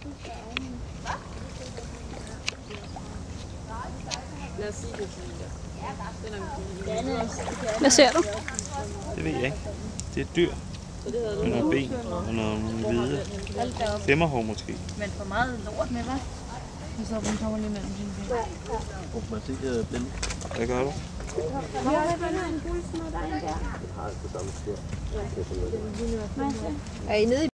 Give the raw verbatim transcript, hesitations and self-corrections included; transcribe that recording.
Lad os sige det sådan. Hvad ser du? Det ved jeg ikke. Det er et dyr. Med nogle ben og nogle hvide. Femmerhår måske. Men for meget lort med, hva'? Og så den kommer lige mellem sine ben. Må man se uh, blinde? Hvad gør du? Er I nede i